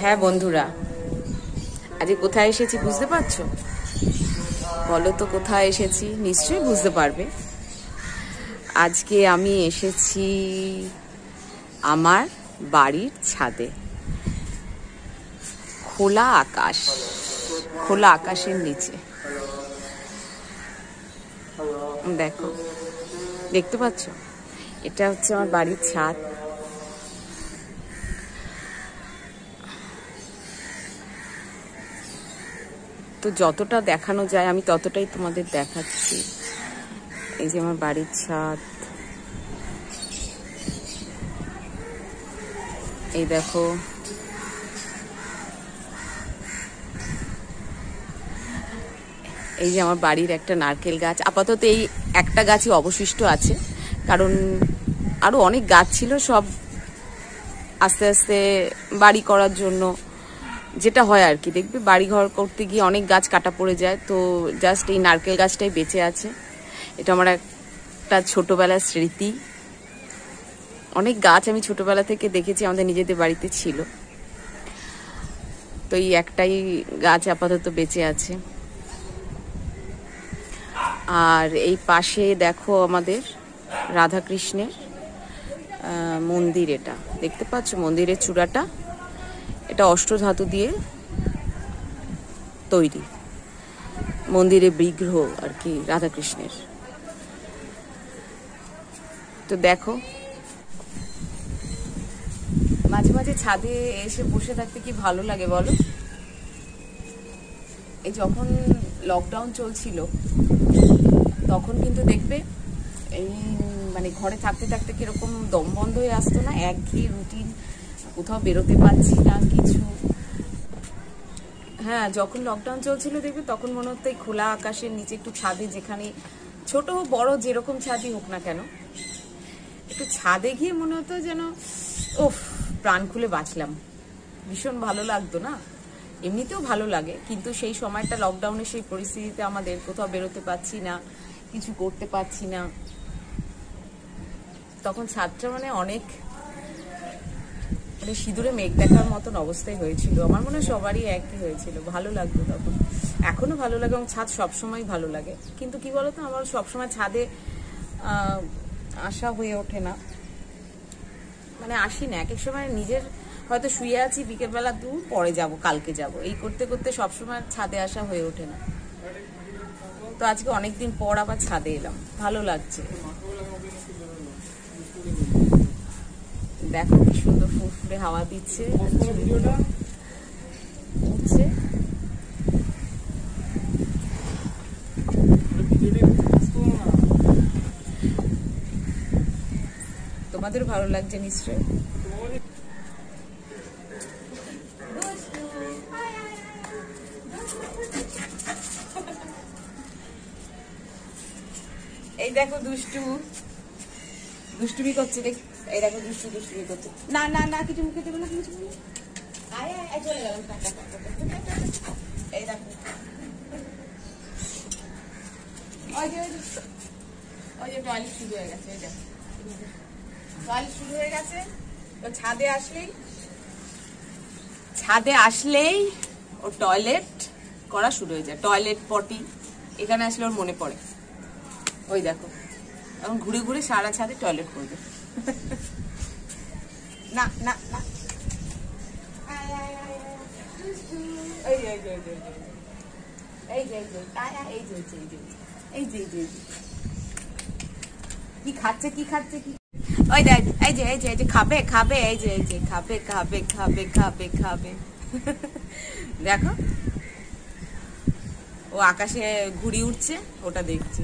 হ্যাঁ বন্ধুরা, আজকে কোথায় এসেছি বুঝতে পারছো? বলো তো কোথায় এসেছি, নিশ্চয়ই বুঝতে পারবে। আজকে আমি এসেছি আমার বাড়ির ছাদে। খোলা আকাশ, খোলা আকাশের নিচে দেখো, দেখতে পাচ্ছ? এটা হচ্ছে আমার বাড়ির ছাদ। তো যতটা দেখানো যায় আমি ততটাই তোমাদের দেখাচ্ছি। এই যে আমার বাড়ির ছাদ, এই দেখো এই যে আমার বাড়ির একটা নারকেল গাছ। আপাতত এই একটা গাছই অবশিষ্ট আছে, কারণ আরো অনেক গাছ ছিল, সব আস্তে আস্তে বাড়ি করার জন্য যেটা হয় আর কি, দেখবে বাড়ি ঘর করতে গিয়ে অনেক গাছ কাটা পড়ে যায়। তো জাস্ট এই নারকেল গাছটাই বেঁচে আছে। এটা আমার একটা ছোটবেলার স্মৃতি। অনেক গাছ আমি ছোটবেলা থেকে দেখেছি, আমাদের নিজেদের বাড়িতে ছিল। তো এই একটাই গাছ আপাতত বেঁচে আছে। আর এই পাশে দেখো আমাদের রাধাকৃষ্ণের মন্দির। এটা দেখতে পাচ্ছ মন্দিরের চূড়াটা, এটা অষ্টধাতু দিয়ে তৈরি। মন্দিরে বিগ্রহ আর কি রাধাকৃষ্ণের। তো দেখো, মাঝে মাঝে ছাদে এসে বসে থাকতে কি ভালো লাগে বলো। এই যখন লকডাউন চলছিল তখন কিন্তু দেখবে এই মানে ঘরে থাকতে থাকতে কিরকম দম বন্ধ হয়ে আসতো না, একঘেয়ে রুটিন, কোথাও বেরোতে পারছি না কিছু। হ্যাঁ, যখন লকডাউন চলছিল দেখবে তখন মনে হতো এই খোলা আকাশের নিচে একটু ছাদে, যেখানে ছোট বড় যেরকম ছাদই হোক না কেন, একটু ছাদে গিয়ে মনে হতো যেন ওফ, প্রাণ খুলে বাঁচলাম। ভীষণ ভালো লাগতো না? এমনিতেও ভালো লাগে, কিন্তু সেই সময়টা লকডাউনের সেই পরিস্থিতিতে আমাদের কোথাও বেরোতে পারছি না, কিছু করতে পারছি না, তখন ছাদটা মানে অনেক মানে সিঁদুরে মেঘ দেখার মতন অবস্থায় হয়েছিল। আমার মনে হয় সবারই একই হয়েছিল, ভালো লাগতো তখন। এখনো ভালো লাগে এবং ছাদ সবসময় ভালো লাগে, কিন্তু কি বলতো, আমার সবসময় ছাদে আসা হয়ে ওঠে না, মানে আসি না। এক এক সময় নিজের হয়তো শুয়ে আছি, বিকেলবেলা দূর পরে যাব, কালকে যাব, এই করতে করতে সবসময় ছাদে আসা হয়ে ওঠে না। তো আজকে অনেকদিন পর আবার ছাদে এলাম, ভালো লাগছে। দেখো কি সুন্দর ফুরফুরে হাওয়া দিচ্ছে। তোমাদের ভালো লাগছে নিশ্চয়। এই দেখো দুষ্টু দুষ্টুমি করছে, দেখ। এই দেখো দুষ্টু দুষ্টুমি করছে। না না না, কিছু মুখে দেবে না, কিছু চলে গেলাম। এই দেখো, ওই যে টয়লেট শুরু হয়ে গেছে। এই দেখো টয়লেট শুরু হয়ে গেছে। তো ছাদে আসলেই ওর টয়লেট করা শুরু হয়ে যায়। টয়লেট পটি এখানে আসলে ওর মনে পড়ে। ওই দেখো, এখন ঘুরে ঘুরে সারা ছাদে টয়লেট করবে। না না না, কি খাচ্ছে কি খাচ্ছে কি, ওই দেখ, এই যে এই যে এই যে খাবে খাবে, এই যে এই যে খাবে খাবে খাবে খাবে খাবে। দেখো ও আকাশে ঘুড়ি উঠছে, ওটা দেখছে।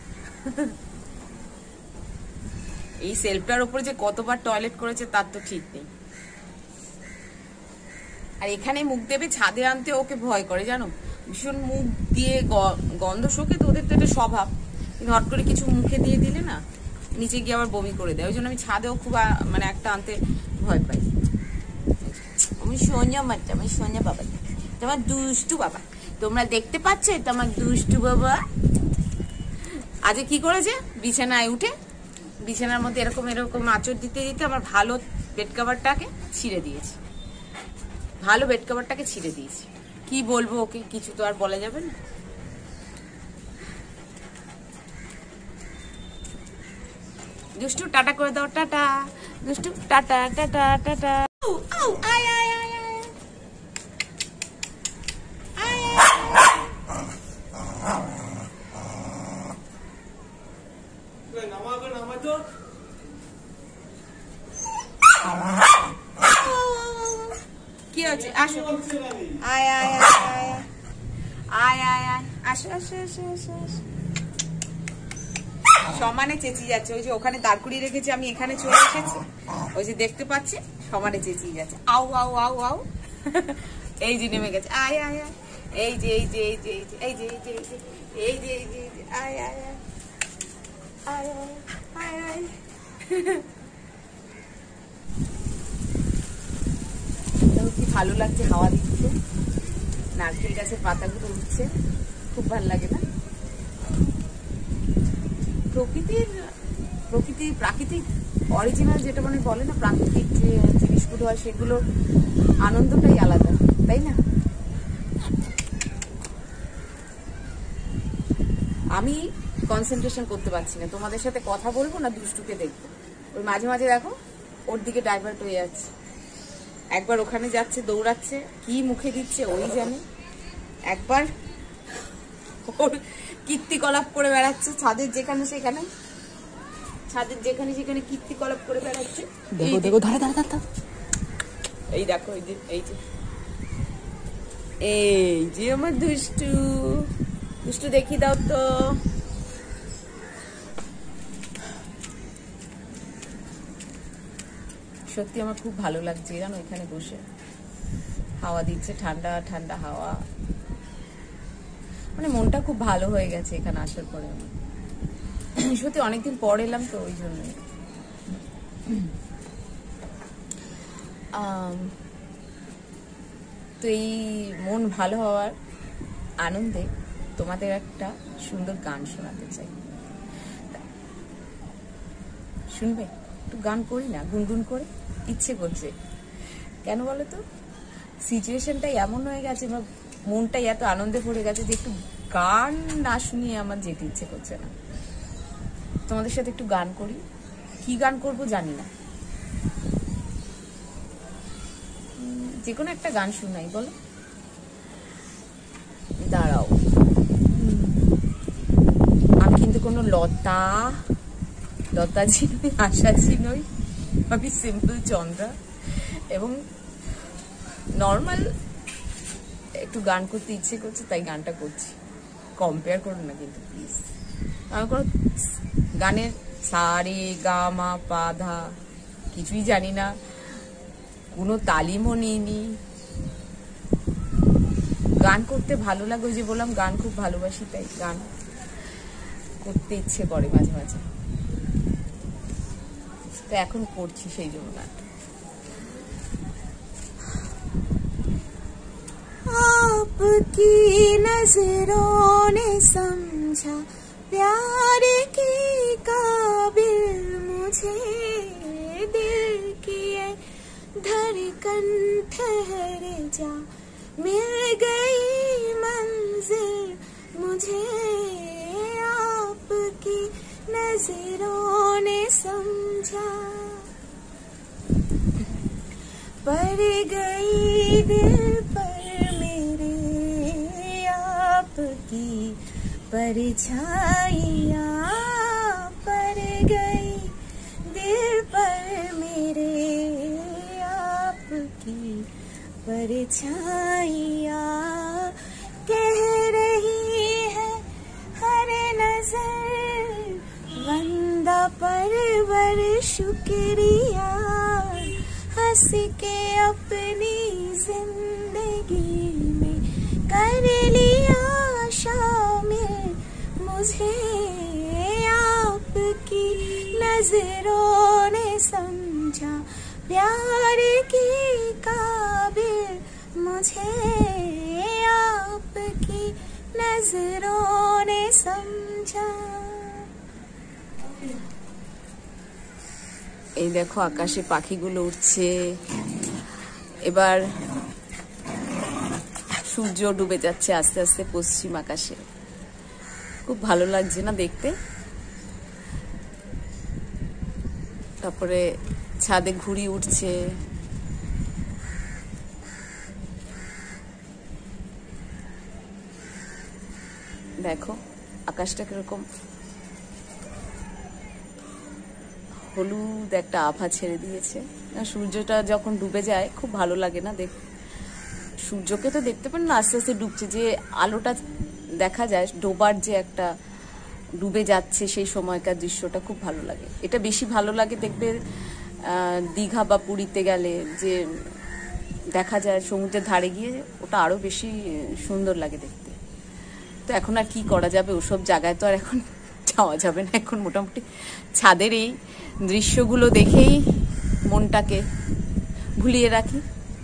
এই সেলফটার উপরে যে কতবার টয়লেট করেছে তার তো ঠিক নেই। আর এখানে মুখ দেবে, ছাদে আনতে ওকে ভয় করে জানো, ভীষণ মুখ দিয়ে গন্ধ শোকে, তো ওদের তো এটা স্বভাব। কিন্তু হট করে কিছু মুখে দিয়ে দিলে না, নিচে গিয়ে আবার বমি করে দেয়। ওই জন্য আমি ছাদেও খুব মানে একটা আনতে ভয় পাই। আমি সোনিয়া মাত্রা, আমি সোনিয়া বাবা, তোমার দুষ্টু বাবা, তোমরা দেখতে পাচ্ছ এটা আমার দুষ্টু বাবা। আজকে কি করেছে, বিছানায় উঠে বিছানার মধ্যে এরকম এরকম আঁচড় দিতে দিতে আমার ভালো বেড কাভারটাকে ছিঁড়ে দিয়েছে। ভালো বেড কভারটাকে ছিঁড়ে দিয়েছি। কি বলবো ওকে, কিছু তো আর বলা যাবে না। দুষ্টু টাটা করে দাও, টাটা দুষ্টু, টাটা টাটা টাটা। কি হচ্ছে? আসো, আয় আয় আয় আয় আয় আয়, আসো আসো আসো আসো আসো। সমানে চেঁচিয়ে যাচ্ছে। ওই যে ওখানে দাঁড় করিয়ে রেখেছি, আমি এখানে চলে এসেছি, ওই যে দেখতে পাচ্ছি সমানে চেঁচিয়ে যাচ্ছে, আউ আউ আউ আউ। এই যে নেমে গেছে, আয় আয় আয়, এই যে এই যে এই যে এই যে এই যে এই যে এই যে এই যে এই যে, আয় আয় আয় আয় আয় আয়। কি ভালো লাগছে, হাওয়া দিচ্ছে, নারকেল গাছের পাতাগুলো উঠছে, খুব ভালো লাগে না? প্রাকৃতিক অরিজিনাল যেটা মানে বলে না, প্রাকৃতিক যে জিনিসগুলো হয় সেগুলোর আনন্দটাই আলাদা, তাই না? আমি কনসেন্ট্রেশন করতে পারছি না, তোমাদের সাথে কথা বলবো না দুষ্টুকে দেখবো। ওই মাঝে মাঝে দেখো ওর দিকে ডাইভার্ট হয়ে যাচ্ছে, একবার ওখানে যাচ্ছে দৌড়াচ্ছে, কি মুখে দিচ্ছে ওই জানে, একবার ওর কীর্তিকলাপ করে বেড়াচ্ছে ছাদের যেখানে সেখানে, ছাদের যেখানে সেখানে কীর্তিকলাপ করে বেড়াচ্ছে। দেখো দেখো, ধরে ধরে ধরে, এই দেখো, এই যে এই যে এই যে আমার দুষ্টু, দুষ্টু দেখি দাও তো। সত্যি আমার খুব ভালো লাগছে জানো, এখানে বসে হাওয়া দিচ্ছে, ঠান্ডা ঠান্ডা হাওয়া, মানে মনটা খুব ভালো হয়ে গেছে এখানে আসার পরে। সত্যি অনেকদিন পর এলাম তো, ওই জন্যই। তো এই মন ভালো হওয়ার আনন্দে তোমাদের একটা সুন্দর গান শোনাতে চাই, শুনবে? একটু গান করি না, গুনগুন করে, ইচ্ছে করছে। কেন বলো তো, সিচুয়েশনটাই এমন হয়ে গেছে, মনটাই এত আনন্দে ভরে গেছে যে একটু গান না শুনিয়ে আমার যেতে ইচ্ছে করছে না। তোমাদের সাথে একটু গান করি, কি গান করব জানি না, যে কোনো একটা গান শুনাই, বলো? দাঁড়াও, আমি কিন্তু কোনো লতাজি নই, আশাজি নই, আমি সিম্পল চন্দ্রা, এবং নর্মাল একটু গান করতে ইচ্ছে করছে তাই গানটা করছি। কম্পেয়ার করো না কিন্তু প্লিজ। আমি কোনো গানের সা রে গা মা পা ধা কিছুই জানি না, কোনো তালিমও নিইনি। গান করতে ভালো লাগে, ওই যে বললাম গান খুব ভালোবাসি, তাই গান করতে ইচ্ছে করে মাঝে মাঝে, তো এখন করছি সেই জন্য গান। आपकी नजरों ने समझा प्यार की काबिल मुझे, दिल की धड़कन ठहर जा, मिल गई मंजिल मुझे, आपकी नजरों ने समझा, पड़ गई दिल पर मेरे आपकी परछाइयाँ, पड़ गई दिल पर मेरे आपकी परछाइयाँ, कह रही है हर नजर वंदा परवर शुक्रिया, हंस के अपनी जिंदगी में कर लिया शामिल मुझे, आपकी नजरों ने समझा प्यार की काबिल मुझे, आपकी नजरों ने समझा। এই দেখো আকাশে পাখিগুলো উঠছে। এবার সূর্য ডুবে যাচ্ছে আস্তে আস্তে পশ্চিম আকাশে, খুব ভালো লাগছে না দেখতে। তারপরে ছাদে ঘুড়ি উঠছে, দেখো আকাশটা কিরকম হলুদ একটা আভা ছেড়ে দিয়েছে। সূর্যটা যখন ডুবে যায় খুব ভালো লাগে না দেখ, সূর্যকে তো দেখতে পান না, আস্তে আস্তে ডুবছে, যে আলোটা দেখা যায় ডোবার যে একটা ডুবে যাচ্ছে সেই সময়কার দৃশ্যটা খুব ভালো লাগে। এটা বেশি ভালো লাগে দেখবে দীঘা বা পুরীতে গেলে, যে দেখা যায় সমুদ্রের ধারে গিয়ে, ওটা আরো বেশি সুন্দর লাগে দেখতে। তো এখন আর কি করা যাবে, ওসব জায়গায় তো আর এখন যাওয়া যাবে না। এখন মোটামুটি ছাদের এই দৃশ্যগুলো দেখেই মনটাকে ভুলিয়ে রাখি।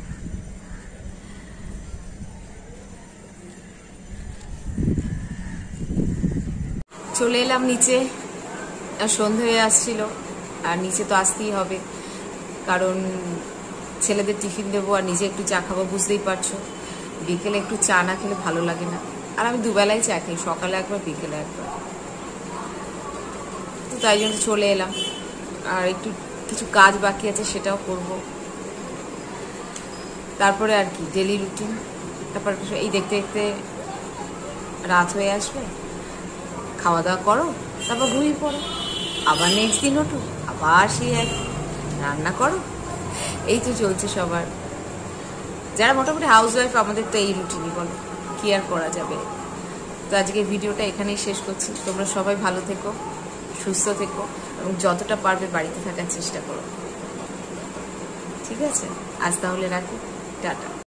চলে এলাম নিচে, সন্ধে হয়ে আসছিল, আর নিচে তো আসতেই হবে, কারণ ছেলেদের টিফিন দেবো আর নিজে একটু চা খাবো, বুঝতেই পারছো বিকেলে একটু চা না খেলে ভালো লাগে না। আর আমি দুবেলায় চা খাই, সকালে একবার বিকেলে একবার, তো তাই জন্য চলে এলাম। আর একটু কিছু কাজ বাকি আছে সেটাও করব, তারপরে আর কি ডেলি রুটিন। তারপর এই দেখতে দেখতে রাত হয়ে আসবে, খাওয়া দাওয়া করো, তারপর ঘুমিয়ে পড়ো, আবার নেক্সট দিন ওঠো, আবার সেই এক রান্না করো, এই তো চলছে সবার। যারা মোটামুটি হাউস ওয়াইফ, আমাদের তো এই রুটিনই, বলো কি আর করা যাবে। তো আজকে ভিডিওটা এখানেই শেষ করছি। তোমরা সবাই ভালো থেকো, সুস্থ থেকো, এবং যতটা পারবে বাড়িতে থাকার চেষ্টা করো, ঠিক আছে? আজ তাহলে রাখি, টাটা।